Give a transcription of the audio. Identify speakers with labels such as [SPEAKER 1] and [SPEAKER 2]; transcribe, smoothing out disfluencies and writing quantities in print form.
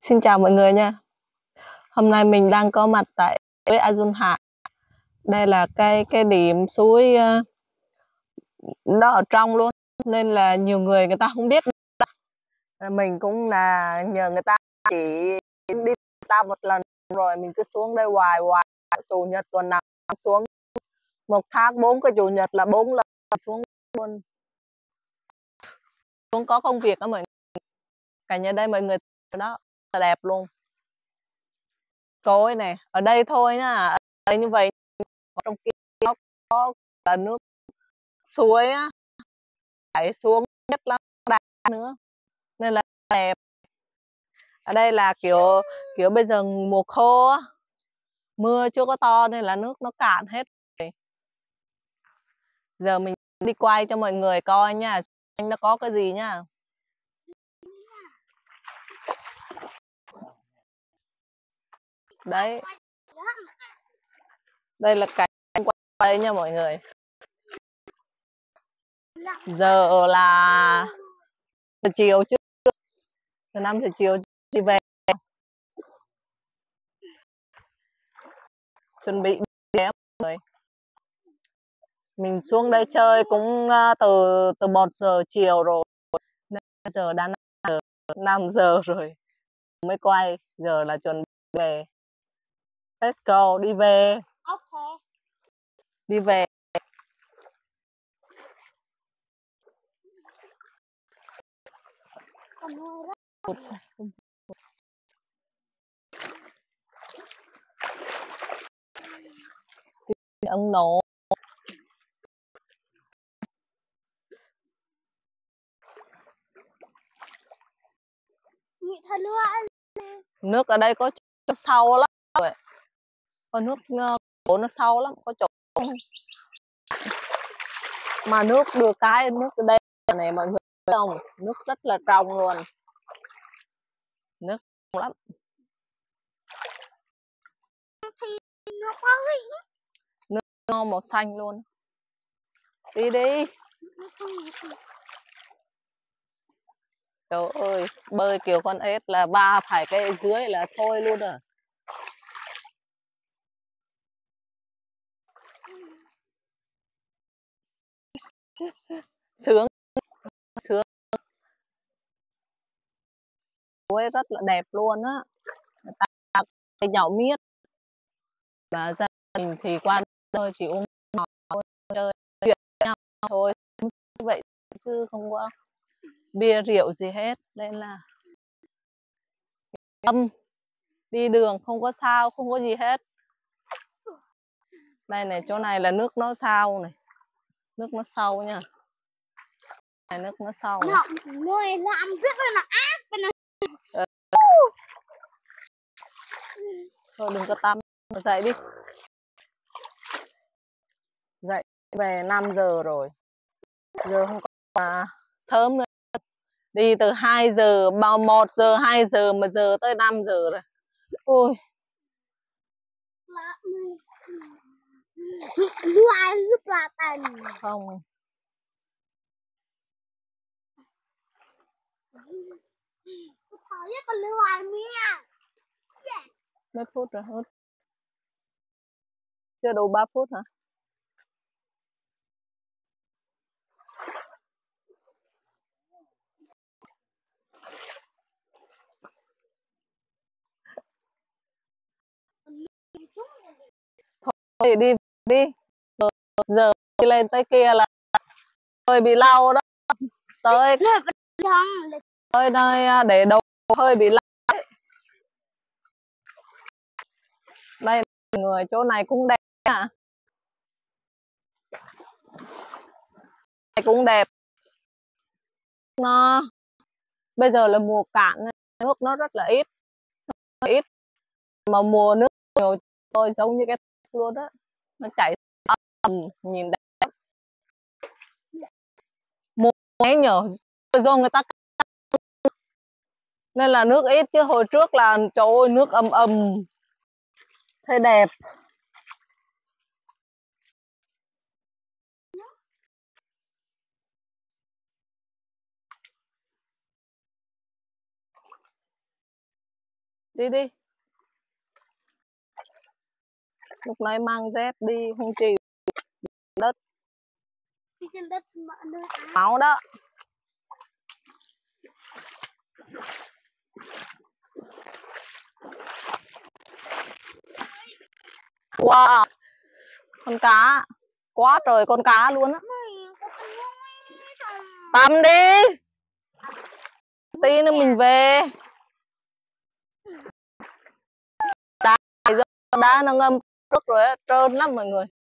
[SPEAKER 1] Xin chào mọi người nha. Hôm nay mình đang có mặt tại với Azun Hạ. Đây là cái điểm suối nó ở trong luôn nên là nhiều người ta không biết. Mình cũng là nhờ người ta chỉ đi ta một lần rồi mình cứ xuống đây hoài chủ nhật tuần nào xuống, một tháng 4 cái chủ nhật là 4 lần xuống luôn. Xuống có công việc đó mọi người. Cảnh ở đây mọi người đó là đẹp luôn. Cối này ở đây thôi nhá, ở đây như vậy, trong kia nó có là nước suối á, chảy xuống nhất lắm nữa nên là đẹp. Ở đây là kiểu bây giờ mùa khô á, mưa chưa có to nên là nước nó cạn hết rồi. Giờ mình đi quay cho mọi người coi nha, nó có cái gì nhá. Đấy, đây là cảnh quay nha mọi người. Giờ là chiều chứ, từ 5 giờ chiều đi về, chuẩn bị đi mọi người. Mình xuống đây chơi cũng từ 1 giờ chiều rồi, nên giờ đã 5 giờ rồi mới quay, giờ là chuẩn bị về. Let's go, đi về. Okay. Đi về. Ông nổ. Nước ở đây có chỗ sâu lắm rồi. Có nước chỗ nó sâu lắm, có chỗ mà nước được cái nước ở đây này mọi người thấy không, nước rất là trong luôn, nước trong lắm. Nước ngon màu xanh luôn. Đi đi. Trời ơi, bơi kiểu con ếch là ba phải cái dưới là thôi luôn rồi. Sướng, sướng. Suối rất là đẹp luôn á. Người ta cái nhỏ miết là gia đình thì qua nơi chỉ uống chơi chuyện nhau thôi, vậy chứ không có bia rượu gì hết, nên là đi đường không có sao, không có gì hết. Đây này, chỗ này là nước nó sao này, nước nó sâu nha, này nước nó sâu này. Thôi đừng có tắm, dậy đi, dậy về 5 giờ rồi, giờ không có sớm nữa, đi từ 2 giờ, 1 giờ 2 giờ mà giờ tới 5 giờ rồi. Ôi không, mấy phút rồi hết, chưa đủ 3 phút hả? Thôi đi đi, giờ đi lên tới kia là hơi bị lâu đó, tới nơi để đồ hơi bị lâu. Đây người chỗ này cũng đẹp à, cũng đẹp. Nó bây giờ là mùa cạn, nước nó rất là ít, mà mùa nước nhiều tôi giống như cái luôn đó, nó chảy nhìn đẹp. Mùa ấy nhờ do người ta nên là nước ít, chứ hồi trước là trời ơi nước thấy đẹp. Đi đi. Lúc nãy mang dép đi không chịu. Đất.
[SPEAKER 2] Đi trên đất
[SPEAKER 1] Máu đó. Wow. Con cá. Quá trời con cá luôn á. Tắm đi. Tí nữa mình về. Đá nó ngâm nước rồi á, trơn lắm mọi người.